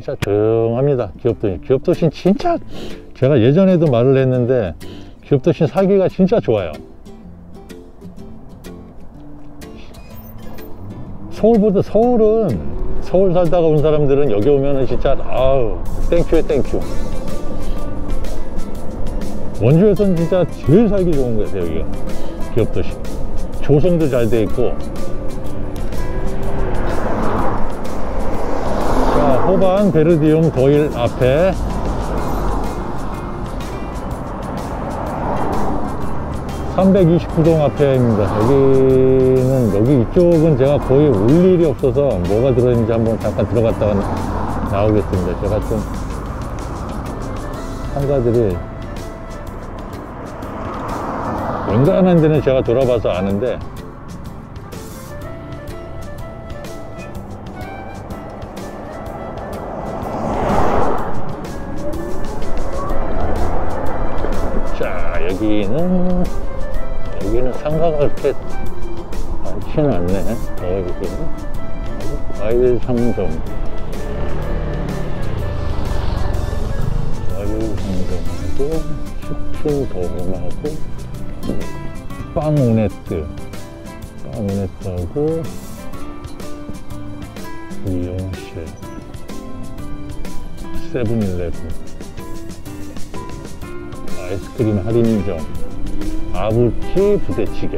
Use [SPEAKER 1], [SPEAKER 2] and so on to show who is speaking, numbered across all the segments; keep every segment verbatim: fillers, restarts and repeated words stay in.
[SPEAKER 1] 진짜 조용합니다. 기업도시. 기업도시는 진짜 제가 예전에도 말을 했는데 기업도시는 살기가 진짜 좋아요. 서울보다 서울은 서울 살다가 온 사람들은 여기 오면은 진짜 아우 땡큐에 땡큐. 원주에서는 진짜 제일 살기 좋은 것 같아요. 여기가 기업도시. 조성도 잘 돼 있고. 자, 호반 베르디움 도일 앞에 삼백이십구 동 앞에입니다. 여기는 여기 이쪽은 제가 거의 올 일이 없어서 뭐가 들어있는지 한번 잠깐 들어갔다가 나오겠습니다. 제가 좀 상가들이 웬간한 데는 제가 돌아봐서 아는데 자, 여기는 여기는 상가가 그렇게 많지는 않네. 어, 여기는 과일 상점, 과일 상점하고 식품 도움하고 빵 오네트, 빵 오네트하고 미용실, 세븐일레븐, 아이스크림 할인점, 아부치 부대찌개.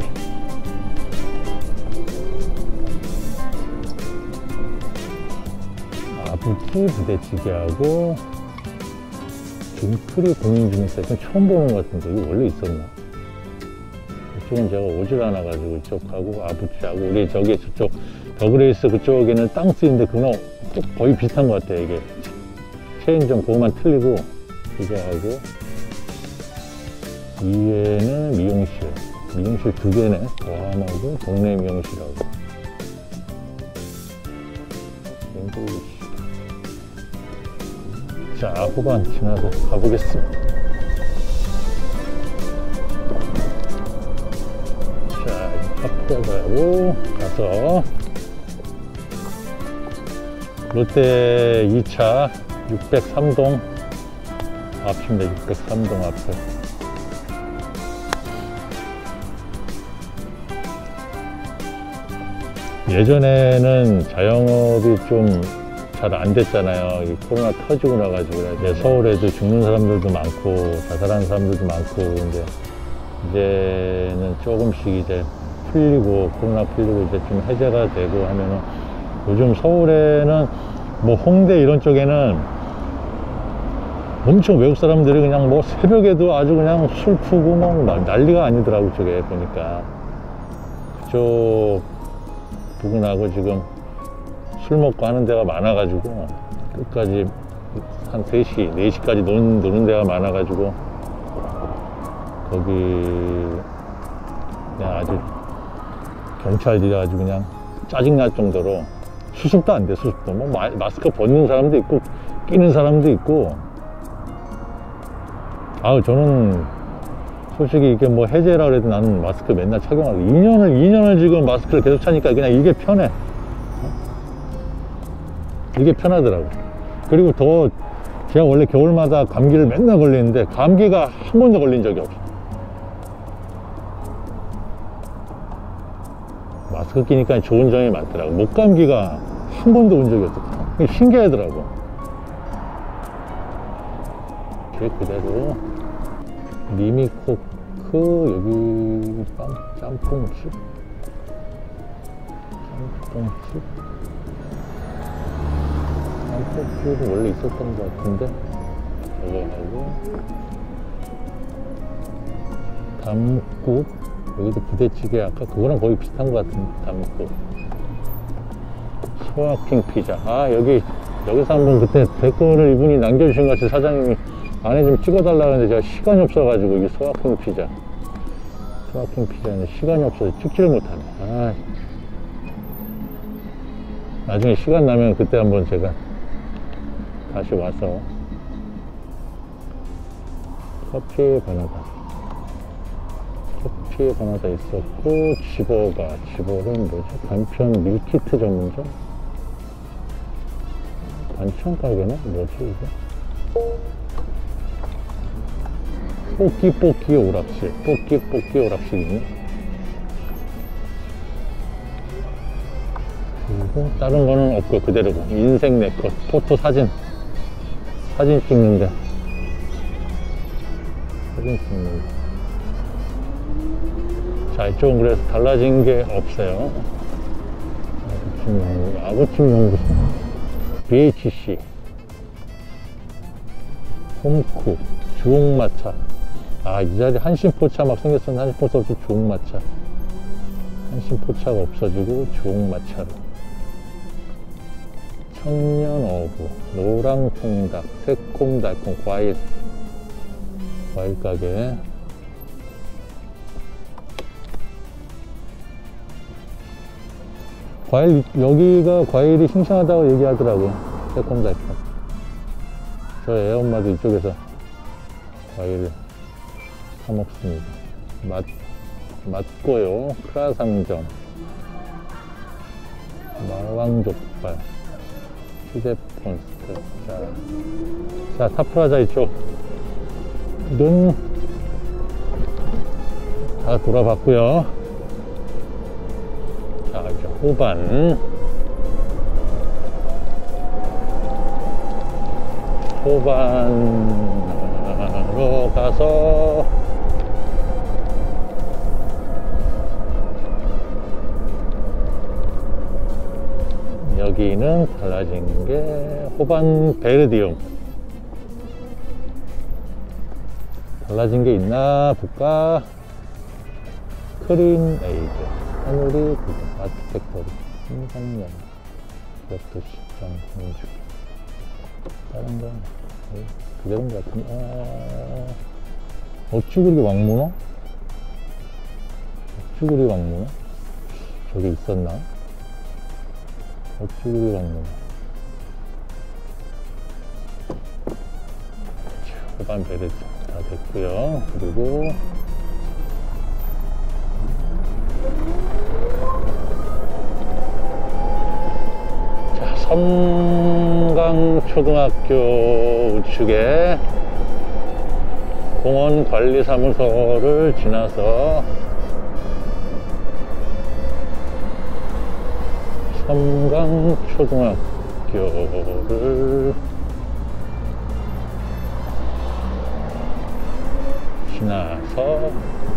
[SPEAKER 1] 아부치 부대찌개하고 김크리 공인 중에서 처음 보는 것 같은데 이거 원래 있었나? 이쪽은 제가 오질 않아 가지고 이쪽하고 아부치하고 우리 저기 저쪽 더그레이스 그쪽에는 땅스인데 그거 거의 비슷한 것 같아요. 이게 체인점 그거만 틀리고 이거 하고 위에는 미용실, 미용실 두 개네. 고함하고 동네 미용실하고. 자, 후반 지나서 가보겠습니다. 자, 카페가로 가서 롯데 이 차 육백삼 동 앞입니다. 육백삼 동 앞에. 예전에는 자영업이 좀 잘 안 됐잖아요. 이 코로나 터지고 나가지고. 이제 서울에도 죽는 사람들도 많고 자살하는 사람들도 많고. 근데 이제는 조금씩 이제 풀리고 코로나 풀리고 이제 좀 해제가 되고 하면은 요즘 서울에는 뭐 홍대 이런 쪽에는 엄청 외국 사람들이 그냥 뭐 새벽에도 아주 그냥 술 푸고 뭐 난리가 아니더라고. 그쪽에 보니까 그쪽 부근하고 지금 술 먹고 하는 데가 많아가지고 끝까지 한 세 시, 네 시까지 노는, 노는 데가 많아가지고 거기 그냥 아주 경찰들이 아주 그냥 짜증날 정도로 수습도 안 돼. 수습도 뭐 마, 마스크 벗는 사람도 있고 끼는 사람도 있고. 아우 저는 솔직히 이게 뭐 해제라 그래도 나는 마스크 맨날 착용하고 이 년을 이 년을 지금 마스크를 계속 차니까 그냥 이게 편해. 이게 편하더라고. 그리고 더 제가 원래 겨울마다 감기를 맨날 걸리는데 감기가 한 번도 걸린 적이 없어. 마스크 끼니까 좋은 점이 많더라고. 목감기가 한 번도 온 적이 없어. 신기하더라고. 이렇게 그대로 미미코크 여기 빵 짬뽕집 짬뽕집 짬뽕집은 원래 있었던 것 같은데 이거 하고 담국 여기도 부대찌개 아까 그거랑 거의 비슷한 것 같은데 담국 소화킹 피자. 아 여기 여기서 한번 그때 댓글을 이분이 남겨주신 것 같이 사장님이 안에 좀 찍어달라고 했는데 제가 시간이 없어가지고 이게 소화킹 피자 소화킹 피자는 시간이 없어서 찍지를 못하네. 아, 나중에 시간 나면 그때 한번 제가 다시 와서 커피 바나나 커피 바나나 있었고 지보가 지보는 뭐지? 간편 밀키트 전문점 반찬 가게네? 뭐지 이게? 뽀끼 뽀끼 오락실. 뽀끼 뽀끼 오락실 있네. 그리고 다른 거는 없고 그대로고. 인생 내것 포토 사진 사진 찍는데 사진 찍는데 자, 이쪽은 그래서 달라진 게 없어요. 아구찜 연구소, 아구찜 연구소, 비에이치씨, 홈쿠, 주홍마차. 아, 이 자리 한신포차 막 생겼었는데 한신포차 없이 주홍마차. 한신포차가 없어지고 주홍마차로. 청년어부, 노랑통닭, 새콤달콤 과일, 과일 가게. 과일, 여기가 과일이 싱싱하다고 얘기하더라고요. 새콤달콤. 저 애엄마도 이쪽에서 과일을 사먹습니다. 맛, 맛고요. 크라상점, 마왕족발, 휴대폰 스트. 자, 자, 타프라자 이쪽. 눈 다 돌아봤고요. 자, 이제 호반. 호반으로 가서 여기는 달라진 게 호반 베르디움. 달라진 게 있나 볼까? 크린 에이드, 하늘이 구경, 아트팩토리, 신상연, 기업도 시장, 공주. 다른 건 그대로인 것 같은데. 아... 어쭈구리 왕문어? 어쭈구리 왕문어? 저기 있었나? 어쭈구리 왕문어. 호반 베르드 다 됐고요. 그리고 자, 섬강초등학교 우측에 공원관리사무소를 지나서 섬강초등학교를 지나서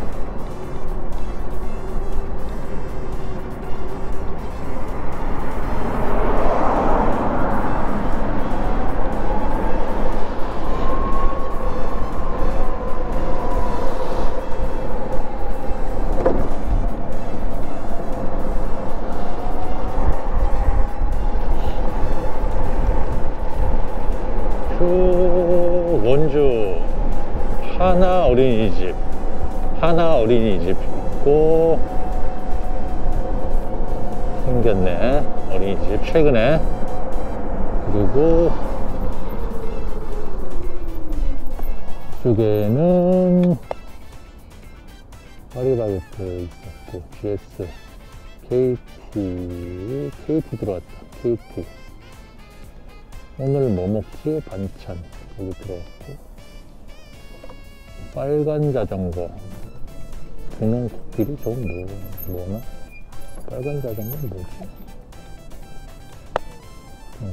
[SPEAKER 1] 원주 하나 어린이집, 하나 어린이집 있고 생겼네. 어린이집 최근에. 그리고 이쪽에는 파리바게트 있었고 지에스, 케이티, 케이티 들어왔다. 케이티. 오늘 뭐 먹지? 반찬. 여기 들어왔고. 빨간 자전거. 분홍 코끼리? 저건 뭐, 뭐나? 빨간 자전거는 뭐지? 음.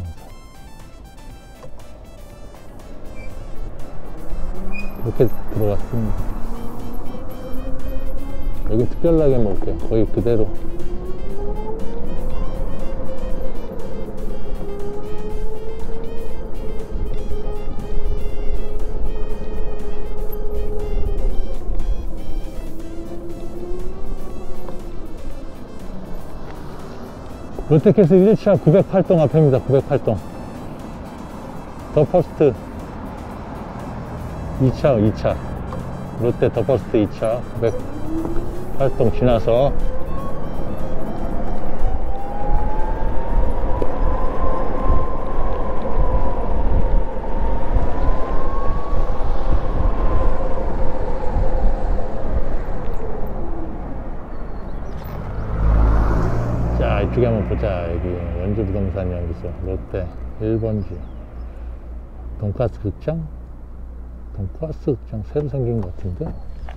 [SPEAKER 1] 이렇게 들어갔습니다. 여기 특별하게 먹을게요. 거의 그대로. 롯데캐슬 일 차 구백팔 동 앞입니다. 구백팔 동. 더 퍼스트 이 차, 이 차. 롯데 더 퍼스트 이 차 구백팔 동 지나서 이쪽에 한번 보자. 여기 원주부동산 연구소 롯데 일 번지 돈가스 극장? 돈가스 극장 새로 생긴 것 같은데?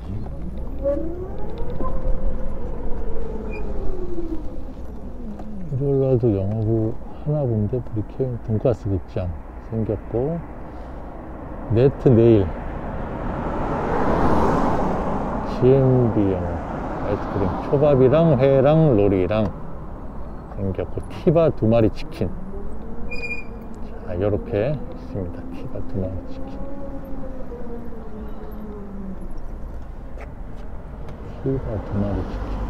[SPEAKER 1] 일요일날도 영업을 하나 본데 브리케인 돈가스 극장 생겼고, 네트 네일 지엠비 영업 아이스크림 초밥이랑 회랑 로리랑 생겼고, 티바 두 마리 치킨. 자, 이렇게 있습니다. 티바 두 마리 치킨. 티바 두 마리 치킨.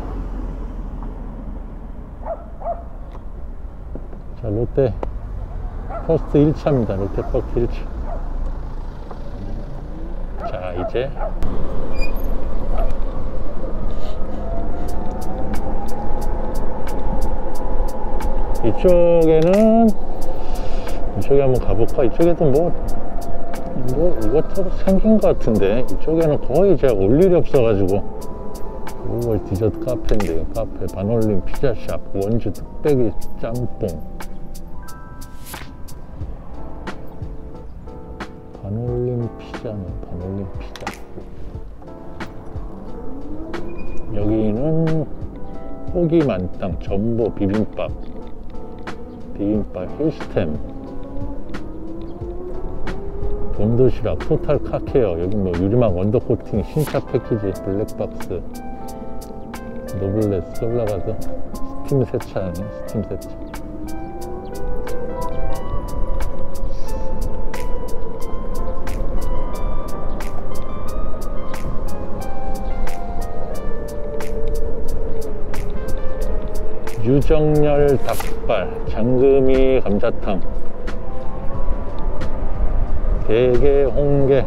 [SPEAKER 1] 자, 롯데 퍼스트 일 차입니다. 롯데 퍼스트 일 차. 자, 이제 이쪽에는 이쪽에 한번 가볼까? 이쪽에도 뭐, 뭐 이것저것 생긴 것 같은데, 이쪽에는 거의 제가 올 일이 없어가지고. 오월 디저트 카페인데, 카페 반올림 피자샵 원주 뚝배기 짬뽕. 반올림 피자는 반올림 피자. 여기는 고기 만땅 전보 비빔밥 비빔밥 힐스템 본도시락 토탈 카케어. 여기 뭐 유리막 언더코팅 신차 패키지 블랙박스 노블레스 솔라가드 스팀 세차하네. 스팀 세차. 유정열 닭발, 장금이 감자탕, 대게 홍게.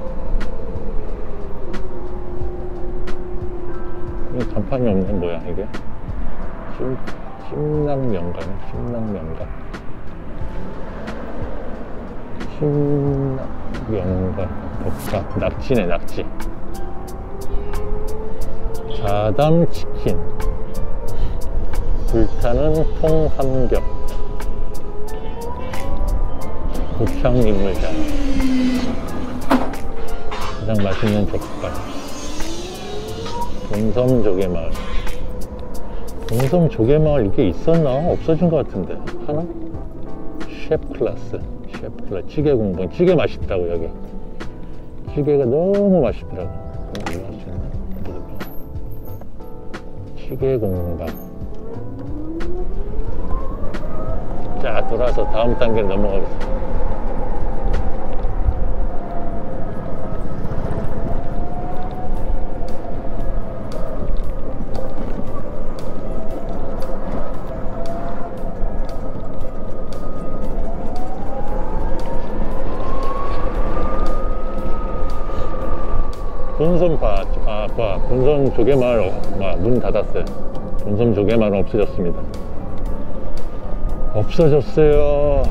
[SPEAKER 1] 이 간판이 없네. 뭐야 이게? 찜, 찜낙면가네. 찜낙면가. 찜낙면가. 덮밥. 낙지네 낙지. 자담 치킨. 불타는 통삼겹. 고창인물장. 가장 맛있는 족발. 본섬 조개마을. 본섬 조개마을 이게 있었나? 없어진 것 같은데. 하나? 셰프 클래스. 셰프 클래스. 찌개 공방. 찌개 맛있다고 여기. 찌개가 너무 맛있더라고. 올라갈 수 있나? 찌개 공방. 자, 돌아서 다음 단계로 넘어가겠습니다. 본섬 봐, 아, 봐. 본섬 조개마을 문 닫았어요. 본섬 조개마을은 없어졌습니다. 없어졌어요.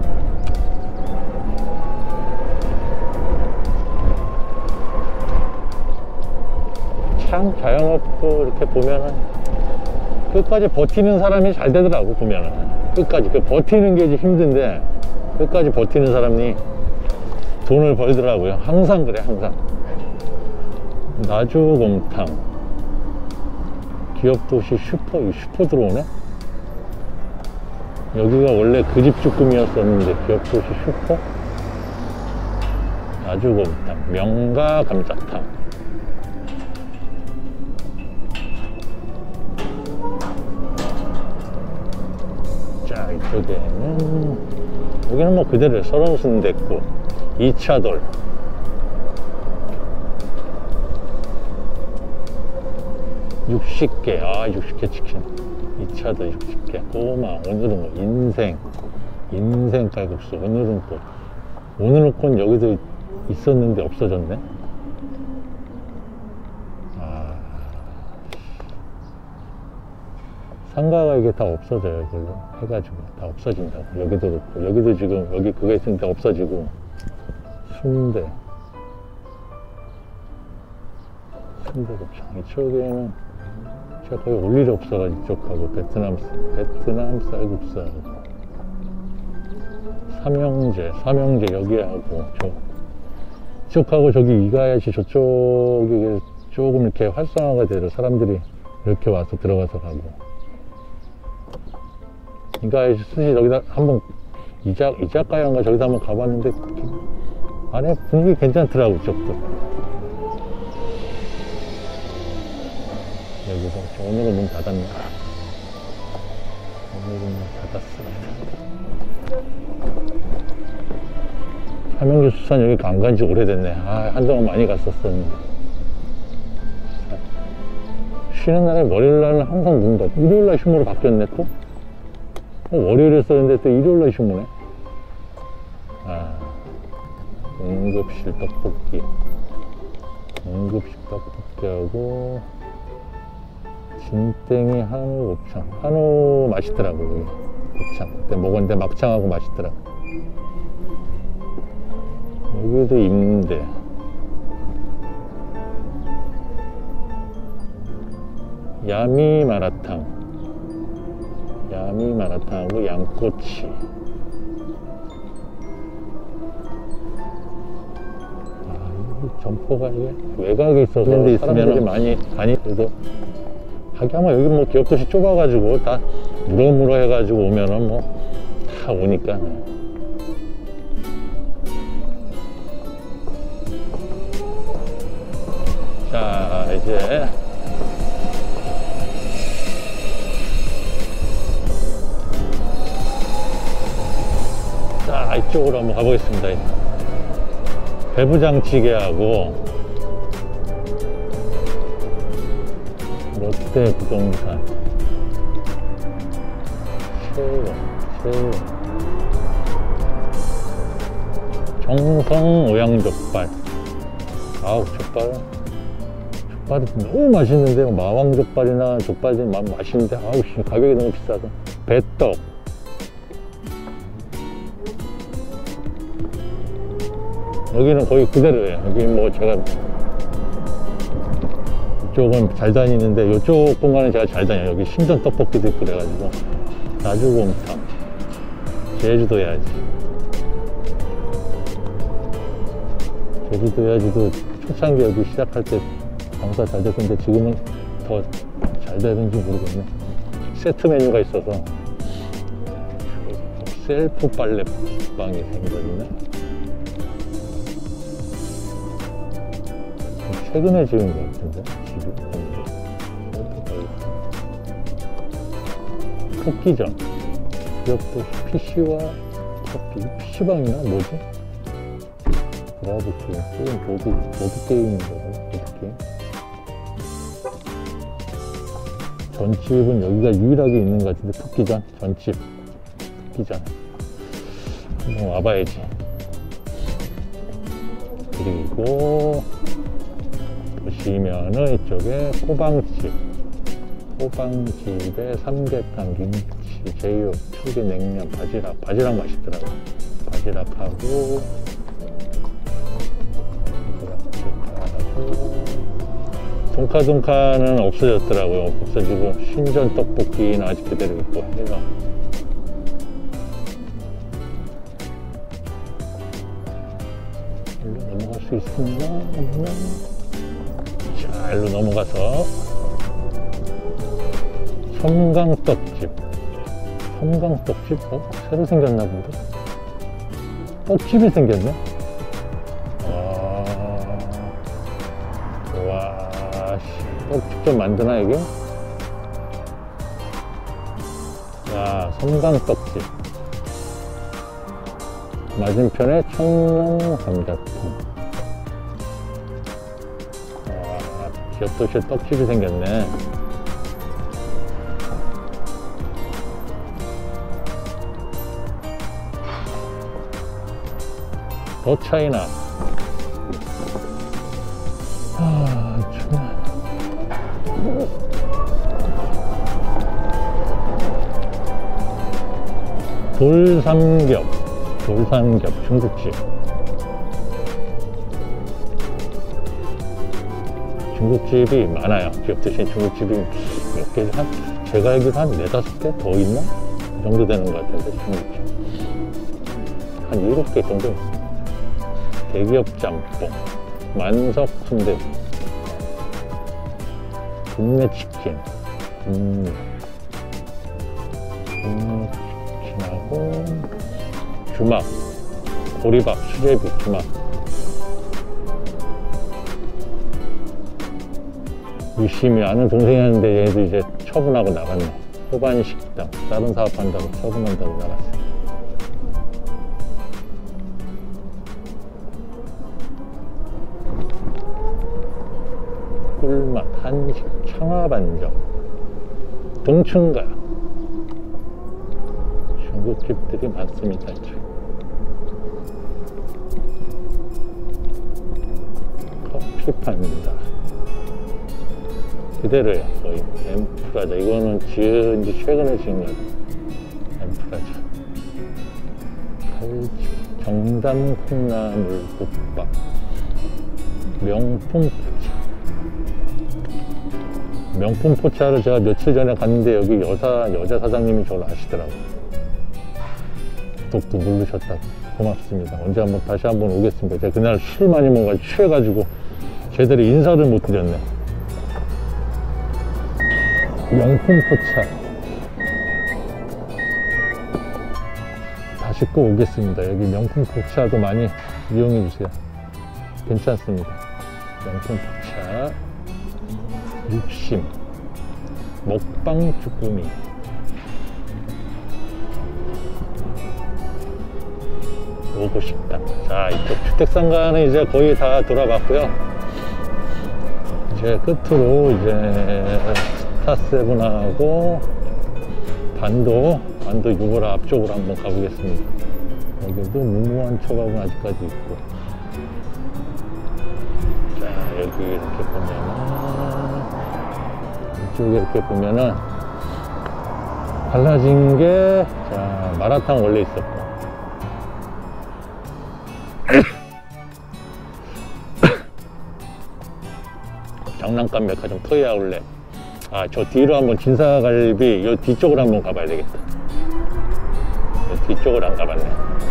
[SPEAKER 1] 참 자영업도 이렇게 보면은 끝까지 버티는 사람이 잘 되더라고. 보면은 끝까지 그 버티는 게 힘든데 끝까지 버티는 사람이 돈을 벌더라고요. 항상 그래. 항상. 나주곰탕 기업도시 슈퍼. 슈퍼 들어오네. 여기가 원래 그 집 주금이었었는데 기업도시 슈퍼. 나주곰탕 명가 감자탕. 자, 이쪽에는 여기는 뭐 그대로 설원순댓국 이 차 돌. 육십 개. 아, 육십 개 치킨. 이 차도 육십 개. 꼬마. 오늘은 뭐 인생. 인생 칼국수. 오늘은 또. 오늘은 건 여기도 있었는데 없어졌네. 아. 상가가 이게 다 없어져요. 이걸로 해가지고. 다 없어진다고. 여기도 그렇고. 여기도 지금, 여기 그거 있으니까 없어지고. 순대. 순대곱창. 이쪽에는 제가 거의 올 일이 없어가지고 이쪽하고 베트남, 베트남 쌀국수하고 삼형제, 삼형제 여기 하고, 저, 이쪽하고 저기 이가야시 저쪽이 조금 이렇게 활성화가 되려 사람들이 이렇게 와서 들어가서 가고. 이가야시 스시 여기다 한번 이자, 이자카야인가 저기다 한번 가봤는데, 안에 분위기 괜찮더라고, 이쪽도. 여기도, 오늘은 문 닫았네. 오늘은 문 닫았습니다. 삼형제 수산 여기 안 간지 오래됐네. 아, 한동안 많이 갔었었는데. 쉬는 날에 월요일날은 항상 문 닫고, 일요일날 휴무로 바뀌었네, 또? 어, 월요일에 썼는데 또 일요일날 휴무네. 아, 응급실 떡볶이. 응급실 떡볶이하고, 진땡이 한우 곱창. 한우 맛있더라고, 여기. 곱창. 그때 먹었는데 막창하고 맛있더라고. 여기도 임대. 야미 마라탕. 야미 마라탕하고 양꼬치. 아, 이 점포가 이게 외곽에 있어서 사람들이 있으면 많이, 많이, 그래도 하긴 아마 여기 뭐 기업도시 좁아가지고 다 물어물어 해가지고 오면은 뭐 다 오니까. 자, 이제 자, 이쪽으로 한번 가보겠습니다. 배부장찌개하고 롯데 부동산 새우, 새우 정성 오양족발. 아우, 족발 족발이 너무 맛있는데, 마왕족발이나 족발이 맛있는데, 아우 씨, 가격이 너무 비싸서. 배떡. 여기는 거의 그대로예요. 여기 뭐 제가 이쪽은 잘 다니는데 이쪽 공간은 제가 잘 다녀요. 여기 신전 떡볶이도 있고 그래가지고. 나주곰탕. 제주도 야지. 제주도 야지도 초창기 여기 시작할 때 장사 잘 됐는데 지금은 더 잘 되는지 모르겠네. 세트 메뉴가 있어서 셀프 빨래방이 생겼네. 최근에 지은 것 같은데, 집이. 토끼전. 기업도 피씨와 커피. 피씨방이나 뭐지? 브라보 게임. 게임 보드, 보드 게임인가 봐. 보드 게임. 전집은 여기가 유일하게 있는 것 같은데, 토끼전. 전집. 토끼전. 한번 와봐야지. 그리고, 보시면은 이쪽에 호방집. 호방집에 삼계탕, 김치, 제육, 초기 냉면, 바지락. 바지락 맛있더라고. 바지락하고, 바지락하고, 동카동카는 없어졌더라고요. 없어지고, 신전 떡볶이는 아직 그대로 있고 해서. 일로 넘어갈 수 있습니다. 자, 일로 넘어가서 섬강떡집. 섬강떡집? 어? 새로 생겼나 본데? 떡집이 생겼네? 와, 와, 씨, 떡 직접 만드나, 이게? 야, 섬강떡집. 맞은편에 청룡 감자탕. 기업도시에 떡집이 생겼네. 더 차이나. 아, 정말. 돌삼겹. 돌삼겹 중국집. 중국집이 많아요. 기업도시에 중국집이 몇 개, 한, 제가 알기로 한 네다섯 개 더 있나? 그 정도 되는 것 같은데, 중국집. 한 일곱 개 정도 있어요. 대기업 짬뽕, 만석 순대, 국내 치킨, 국내, 국내 치킨하고 주막, 보리밥, 수제비, 주막. 유심히 아는 동생이 하는데 얘도 이제 처분하고 나갔네. 호반 식당, 다른 사업한다고 처분한다고 나갔어. 꿀맛, 한식, 창화반점, 동춘가. 중국집들이 많습니다. 커피 판다. 그대로요, 거의. 엠프라자. 이거는 지은 지 최근에 지은 거. 엠프라자. 칼집, 정담 콩나물 국밥. 명품 포차. 명품 포차를 제가 며칠 전에 갔는데 여기 여사, 여자 사장님이 저를 아시더라고요. 구독도 누르셨다고. 고맙습니다. 언제 한번 다시 한번 오겠습니다. 제가 그날 술 많이 먹어가지고 취해가지고 제대로 인사를 못 드렸네. 명품 포차 다시 꼭 오겠습니다. 여기 명품 포차도 많이 이용해 주세요. 괜찮습니다. 명품 포차, 육심, 먹방 쭈꾸미, 오고 식당. 자, 이쪽 주택상가는 이제 거의 다 돌아봤고요. 이제 끝으로 이제 스타세븐하고 반도, 반도 유보라 앞쪽으로 한번 가보겠습니다. 여기도 무모한 초밥은 아직까지 있고. 자, 여기 이렇게 보면은, 이쪽에 이렇게 보면은, 달라진 게, 자, 마라탕 원래 있었고. 장난감 백화점 토이 아울렛. 아, 저 뒤로 한번 진사갈비 요 뒤쪽으로 한번 가봐야 되겠다. 요 뒤쪽으로 안 가봤네.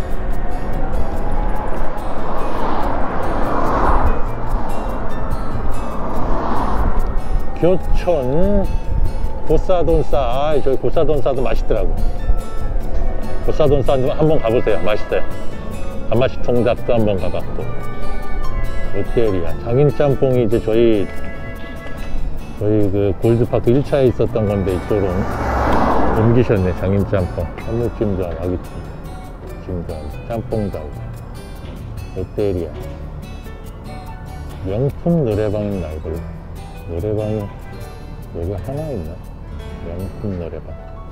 [SPEAKER 1] 교촌 고사돈싸. 아, 저기 고사돈싸도 맛있더라고. 고사돈싸 한번 가보세요. 맛있어요. 단맛이 통닭도 한번 가봤고. 롯데리아 장인짬뽕이 이제 저희 저희 그 골드파크 일 차에 있었던 건데 이쪽으로 옮기셨네. 장인짬뽕, 한무찜도 하고, 아귀찜도 하고, 짬뽕도 하고. 롯데리아 명품 노래방 있나 이걸로. 노래방이 여기 하나 있나? 명품 노래방.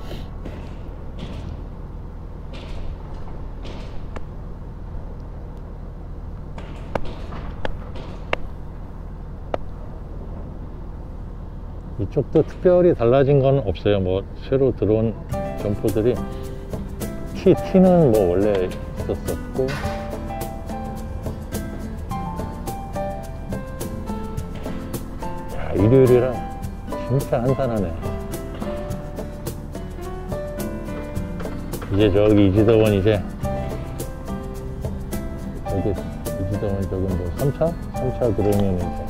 [SPEAKER 1] 이쪽도 특별히 달라진 건 없어요. 뭐 새로 들어온 점포들이 티, 티는 뭐 원래 있었었고, 야, 일요일이라 진짜 한산하네. 이제 저기 이지더원 이제 여기 이지더원 저기 뭐 삼 차? 삼 차 들어오면 이제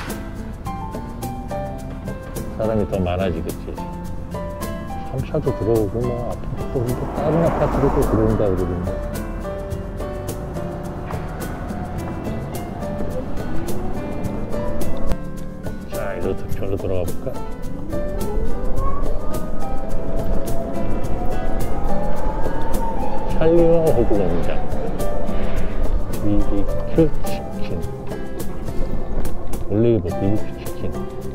[SPEAKER 1] 사람이 더 많아지겠지. 삼 차도 들어오고 뭐 아파트도 뭐 다른 아파트도 또 들어온다 그러던데. 자, 이로 저로 들어가 볼까? 찰리와 호두 공장, 비비큐 치킨, 올리브 비비큐 치킨.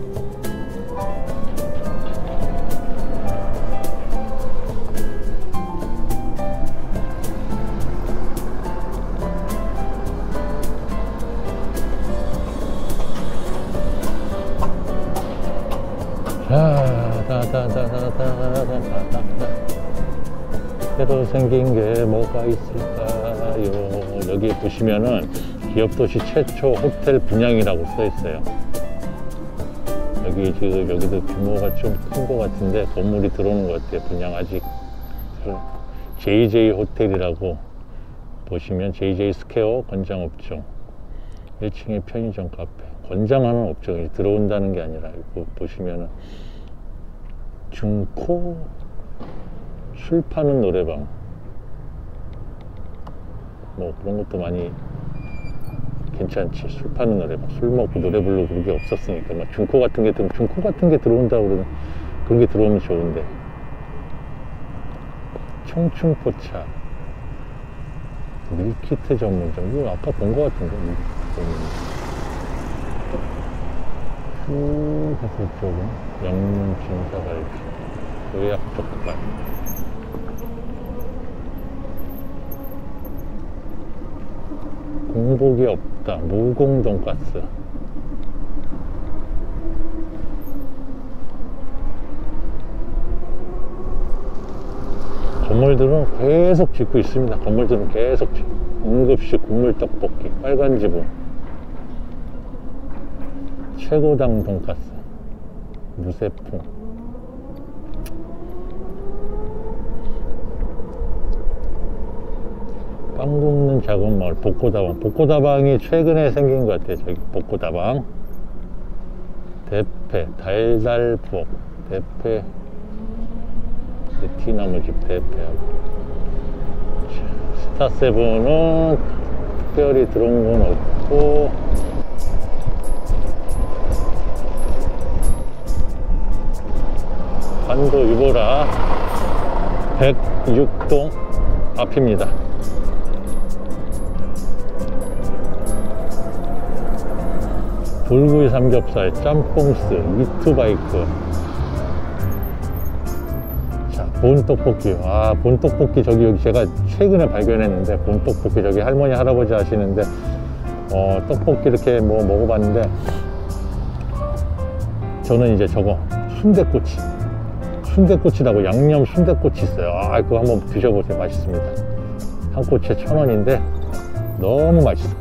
[SPEAKER 1] 다다다다다다다다. 새로 생긴 게 뭐가 있을까요? 여기 보시면은 기업도시 최초 호텔 분양이라고 써 있어요. 여기 지금 여기도 규모가 좀 큰 것 같은데 건물이 들어오는 것 같아요. 분양 아직 제이제이 호텔이라고 보시면 제이제이 스퀘어 권장 업종, 일 층에 편의점 카페, 권장하는 업종이 들어온다는 게 아니라 이거 보시면은 중코 술 파는 노래방, 뭐 그런 것도 많이 괜찮지. 술 파는 노래방, 술 먹고 노래 부르고 그런 게 없었으니까 막 중코 같은 게 들어 중코 같은 게 들어온다고 그러는, 그런 게 들어오면 좋은데. 청춘포차 밀키트 전문점, 이거 아까 본 거 같은데. 휴게소 쪽은 영문 진사갈비, 요약 족발, 공복이 없다 무공 돈가스, 건물들은 계속 짓고 있습니다. 건물들은 계속 짓고, 응급식 국물떡볶이, 빨간 지붕, 최고당 돈가스, 무쇠풍, 빵 굽는 작은 마을, 복고다방. 복고다방이 최근에 생긴 것 같아요. 저기 복고다방. 대패 달달부엌, 대패 베티나무집 대패하고. 스타세븐은 특별히 들어온 건 없고, 반도 유보라 백육 동 앞입니다. 불구이 삼겹살, 짬뽕스, 미투바이크. 자, 본떡볶이. 아, 본떡볶이 저기 여기 제가 최근에 발견했는데, 본떡볶이 저기 할머니 할아버지 하시는데, 어, 떡볶이 이렇게 뭐 먹어봤는데, 저는 이제 저거 순대꼬치, 순대꼬치라고 양념 순대꼬치 있어요. 아, 그거 한번 드셔보세요. 맛있습니다. 한 꼬치에 천 원인데 너무 맛있어.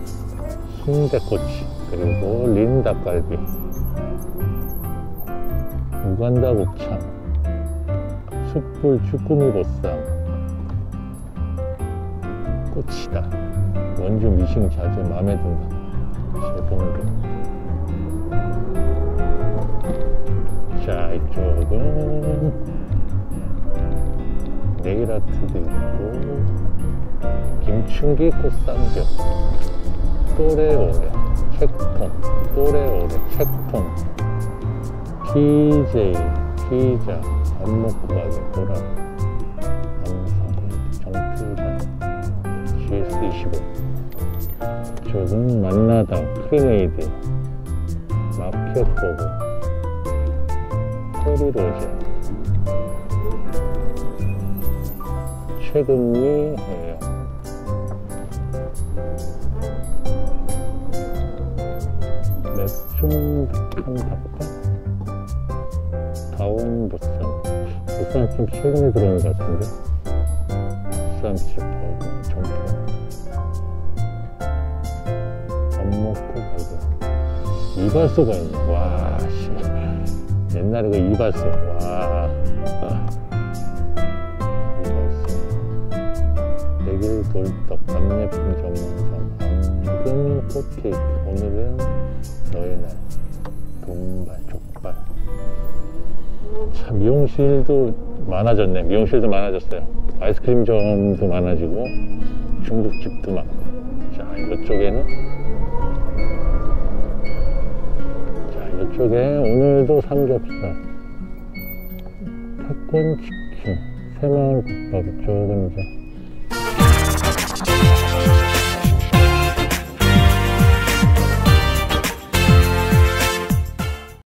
[SPEAKER 1] 순대꼬치. 그리고 린닭갈비, 우간다 곱창, 숯불 쭈꾸미 보쌈, 꼬치다, 원주 미싱 자재 마음에 든다, 제봉도. 자, 이쪽은 네일아트도 있고, 김춘기 꽃삼겹, 또래오래 책통, 또래오래 책통, 피제이 피자, 밥 먹고 가게 보라, 남성 정필관, 지에스 이십오. 이쪽은 만나당, 크리메이드, 마켓보고, 페리로제, 최근미 해요. 맥중백한 닭발, 다운 보쌈. 보쌈 좀 최근에 들어온 것 같은데. 보쌈집하고 정표. 밥 먹고 가고. 이발소가 있네. 와, 씨. 옛날에 그 이발소. 와. 이발소. 백일 돌떡, 남예품 전문점, 앙금 꽃케이크. 오늘은 너의 날, 돈발, 족발. 참, 미용실도 많아졌네. 미용실도 많아졌어요. 아이스크림점도 많아지고, 중국집도 많고. 자, 이쪽에는, 자, 이쪽에 오늘도 삼겹살, 태권치킨, 새마을 국밥. 이쪽은 이제